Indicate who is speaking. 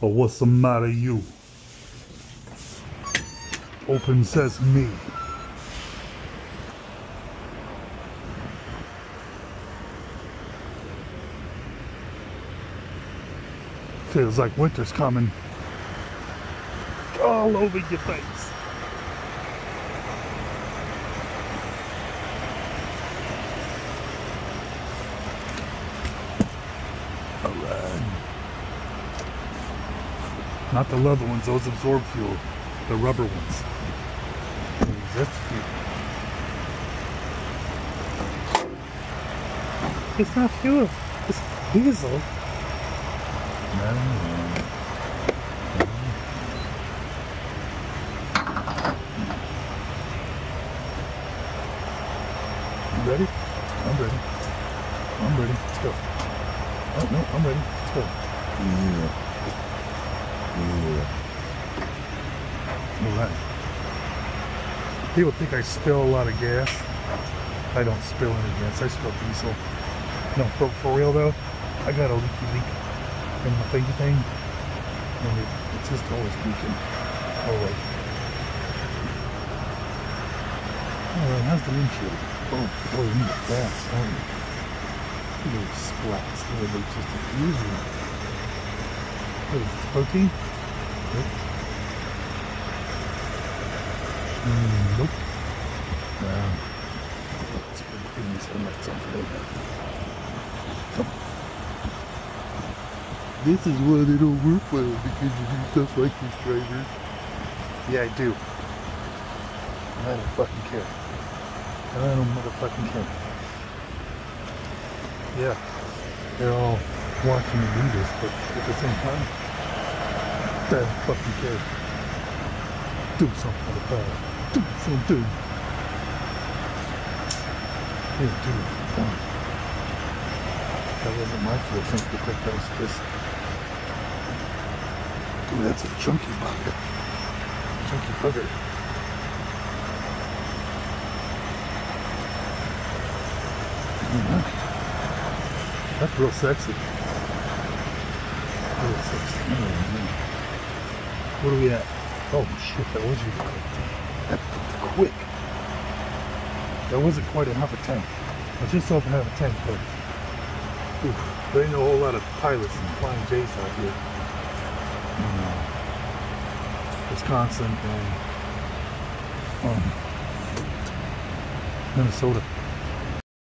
Speaker 1: Or what's the matter, you? Open sesame. Feels like winter's coming. All over your face. Alright. Not the leather ones, those absorb fuel. The rubber ones. That's fuel. It's not fuel, it's diesel. You ready? I'm ready. I'm ready. Let's go. Oh no, I'm ready. Let's go. Alright. People think I spill a lot of gas. I don't spill any gas. I spill diesel. No, for real though, I got a leaky leak in my thingy thing. And it's just always leaking. Alright. Alright, how's the windshield? Oh, you need gas. Little splats. They're just diffusing. What is this, protein? Nope. Nope. Wow. Let's put these helmets on for later. This is why they don't work well, because you do stuff like this, drivers. Yeah, I do. I don't fucking care. I don't motherfucking care. Yeah, they're all watching me do this, but at the same time, I don't fucking care. Do something about it. Do something. Yeah, do it. That wasn't my fuel tank, looked like that was this. Ooh, that's a chunky bugger. Chunky bugger. That's real sexy. Real sexy. What are we at? Oh shit, that was really quick. That was quick. That wasn't quite enough a tank. I just over half a tank, but oof, there ain't a whole lot of pilots and flying J's out here. Wisconsin and Minnesota.